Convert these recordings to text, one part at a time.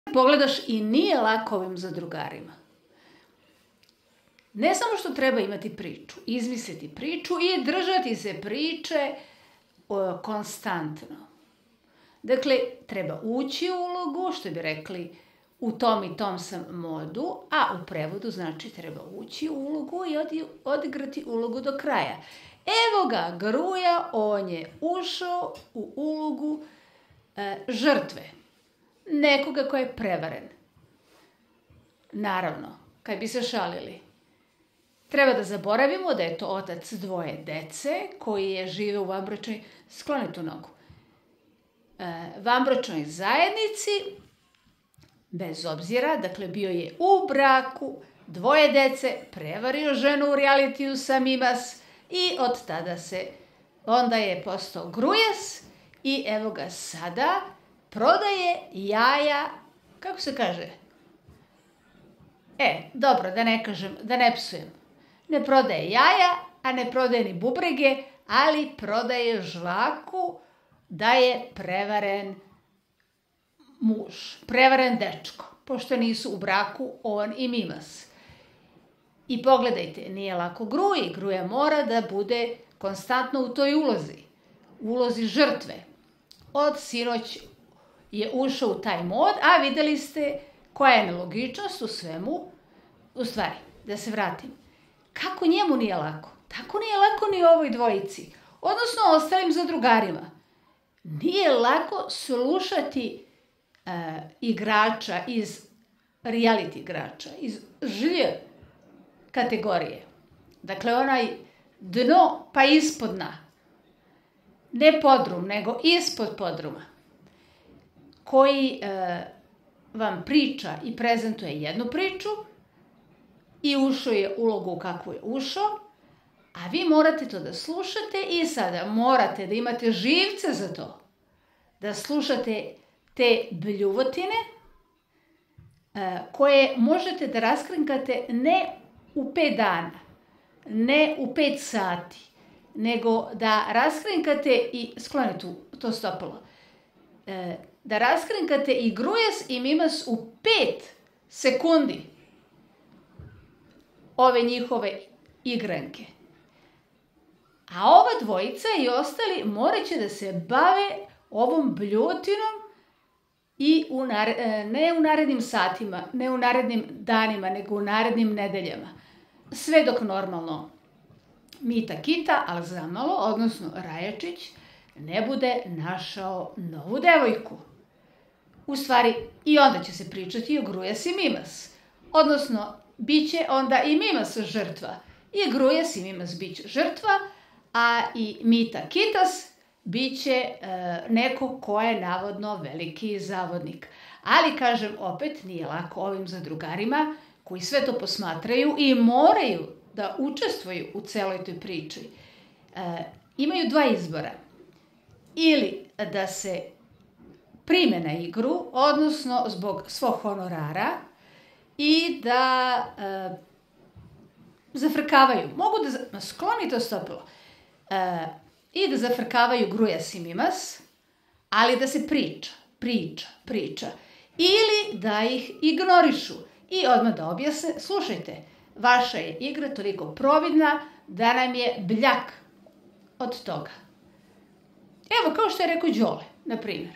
Pogledaš i nije lako ovim zadrugarima. Ne samo što treba imati priču, izmisliti priču i držati se priče konstantno. Dakle, treba ući u ulogu, što bi rekli u tom i tom sam modu, a u prevodu znači treba ući u ulogu i odigrati ulogu do kraja. Evo ga Gruja, on je ušao u ulogu žrtve. Nekoga ko je prevaren. Naravno, kad bi se šalili, treba da zaboravimo da je to otac dvoje dece koji je živeo u vanbračnoj, skloni tu nogu, vanbračnoj zajednici, bez obzira, dakle bio je u braku, dvoje dece, prevario ženu u realitiju sa Mimas i od tada onda je postao Grujas i evo ga sada, prodaje jaja, kako se kaže? Dobro, da ne kažem, da ne psujem. Ne prodaje jaja, a ne prodaje ni bubrege, ali prodaje žvaku da je prevaren muž, prevaren dečko, pošto nisu u braku on i Mimas. I pogledajte, nije lako Gruji. Gruja mora da bude konstantno u toj ulozi žrtve. Od sinoć je ušao u taj mod, a videli ste koja je nelogičnost u svemu. U stvari, da se vratim. Kako njemu nije lako? Tako nije lako ni ovoj dvojici. Odnosno ostalim zadrugarima. Nije lako slušati igrača iz reality igrača, iz kategorije. Dakle, onaj dno pa ispod dna. Ne podrum, nego ispod podruma. Koji vam priča i prezentuje jednu priču i ušao je ulogu kakvu je ušao, a vi morate to da slušate i sada morate da imate živce za to. Da slušate te bljuvotine koje možete da raskrinkate ne u 5 dana, ne u 5 sati, nego da raskrinkate i sklonite to stopalo. Da raskrinkate i Grujas i Mimas u 5 sekundi ove njihove igranke. A ova dvojica i ostali morat će da se bave ovom bljuvotinom i ne u narednim satima, ne u narednim danima, nego u narednim nedeljama. Sve dok normalno Mita Kita, ali zamalo, odnosno Rajačić, ne bude našao novu devojku. U stvari, i onda će se pričati o Grujas i Mimas. Odnosno, bit će onda i Mimas žrtva. I Grujas i Mimas bit će žrtva, a i Mita Kitas bit će neko ko je navodno veliki zavodnik. Ali, kažem, opet nije lako ovim zadrugarima koji sve to posmatraju i moraju da učestvuju u celoj toj priči. Imaju 2 izbora. Ili da se prime na igru, odnosno zbog svog honorara, i da zafrkavaju. Mogu da skloni to stopilo. I da zafrkavaju Grujas i Mimas, ali da se priča. Ili da ih ignorišu i odmah da objasne, slušajte, vaša je igra toliko providna da nam je bljak od toga. Evo, kao što je rekao Đole, na primjer.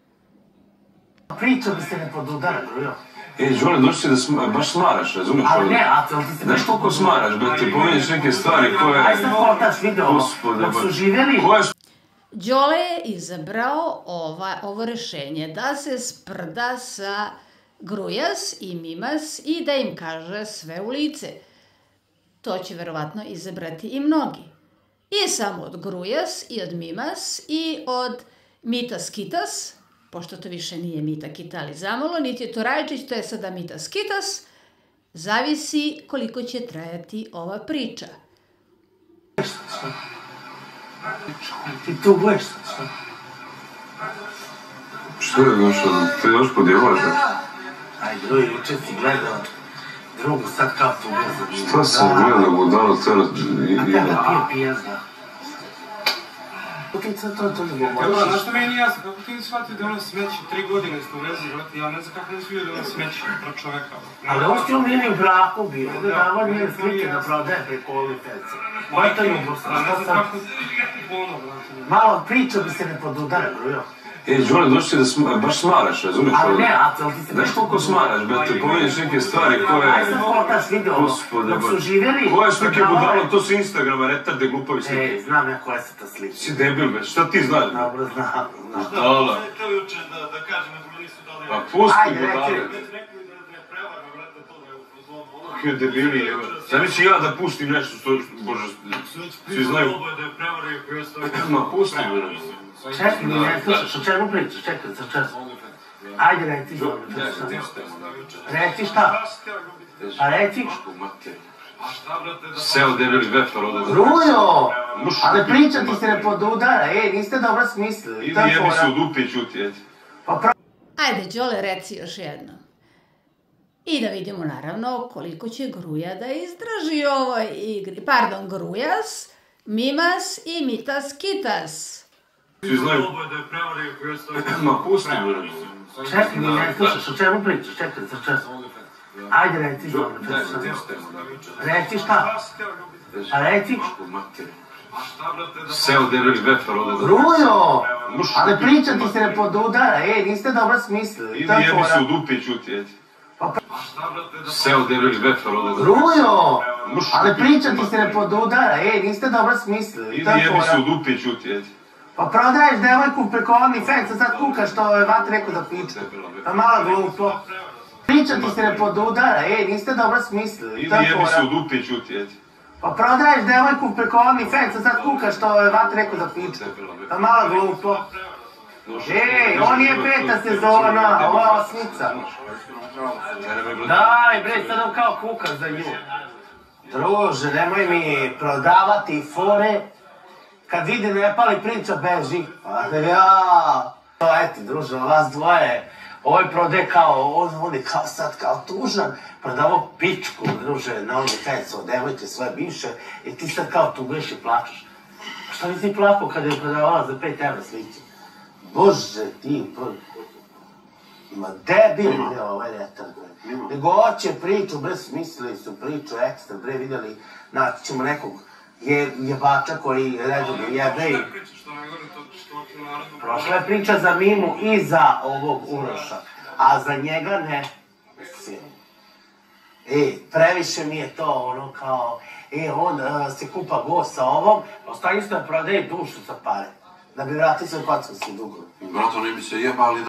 Priča bi se ne podudara, Grujo. Đole, doći si da baš smaraš, razumiješ? Ali ne, a ti se... Znaš koliko smaraš, brate, pomeniš neke stvari koje... Aj sad potaš video, dok su živjeli... Đole je izabrao ovo rešenje, da se sprda sa Grujas i Mimas i da im kaže sve u lice. To će verovatno izabrati i mnogi. I samo od Grujas i od Mimas i od Mitas Kitas, pošto to više nije Mita Kita, ali zamalo, niti je to Rajačić, to je sada Mitas Kitas, zavisi koliko će trajati ova priča. Ti tu gledaš šta? Što je došlo? Ti još podjelaš? Aj, Grujo, juče si gledao drugu, sad kao tu gledao. Šta sam gledao, budalo celo... A tebe pije pijezda. To ne Dobro, govoriš. znaš što meni nije jasno, kako ti nisi shvatio da je ono smeće, 3 godine ste u vezi, brate, ja ne znam kako nisi vidio da je ono smeće pro čoveka. Ali ovo što on nije u braku bio, ovdje davao nije slike da prodaje preko OnlyFansa. Koja je to ljubavstvo? Ne znam kako ono, brate. Malo priča bi se ne podudara, grujo. Đole, došli da baš smaraš, razumiješ? Ali ne, ali ti se... Znaš koliko smaraš, brate, pomeniš neke stvari koje... Aj sad pokaš video, Gospode, dok su živjeli... koje su neke budalo, to su Instagrama, retarde, glupavi slike. Znam ja koje su ta slike. Si debil, be, šta ti znaš? Dobro, znam. Dala. Htio juče da kažem, nego nisu dali... Pa pusti Ajde, budale. reci. Rekli da je prevara, brate, to da je u fazonu. Kakve debili, evo. Sam ću ja da pustim nešto, što, bože, svi znaju. Da je prevara i koji ostaje... Ma, pusti, brate. Čekaj, mi ne slušaš, o čemu pričaš? Čekaj, za čas. Ajde, reci za Reci šta? A reci? Seo debeli vefar ovdje. Rujo! Ali priča ti se ne podudara, niste dobro smislili. Idi jebi se u dupe i čuti, jeti. Ajde, Đole, reci još jednom. I da vidimo, naravno, koliko će Gruja da izdrži u ovoj igri. Pardon, Grujas, Mimas i Mitas Kitas. Svi znaju. Da je prevara i koji ostaje... Ma, pusti, brate. Čekaj, mi ne slušaš, o čemu pričaš? Čekaj, za čas. Ajde, reci za Reci šta? A reci? Seo debeli vefar ovdje. Rujo! Ali priča ti se ne podudara, niste dobro smislili. Idi jebi se u dupe i čuti, jeti. Seo debeli vefar ovdje. Rujo! Ali priča ti se ne podudara, niste dobro smislili. Idi jebi se u dupe i čuti, jeti. Pa prodaješ devojku preko OnlyFansa, sad kukaš što je Vat rekao da piče. Pa malo glupo. Priča ti se ne podudara, niste dobro smislili. Idi jebi se u dupe i čuti, jeti. Pa prodaješ devojku preko OnlyFansa, sad kukaš što je Vat rekao da piče. Pa malo glupo. Ovo nije 5. sezona, ovo je 8. Daj bre, sad on kao kukaš za nju. Druže, nemoj mi prodavati fore. Kad vidi ne pali priča, beži. Eto, druže, vas dvoje, ovaj prode kao, on je kao sad kao tužan, prodavao pičku, druže, na OnlyFans od devojke svoje bivše, i ti sad kao tuguješ i plačeš. A šta bi ti plakao kada je prodavala za 5 evra sliče? Bože, ti, ma debil je ovaj retard, bre. Nego hoće priču, bre, smislili su priču ekstra, bre, vidjeli, naći ćemo nekog jebača koji redovno jebe i... Prošla je priča za Mimu i za ovog Uroša, a za njega ne. Previše mi je to ono kao, on se kupa go sa ovom, ostanje što prodaje dušu za pare, da bi vratili svoj kockarski dugove. Brato, ne bi se jebali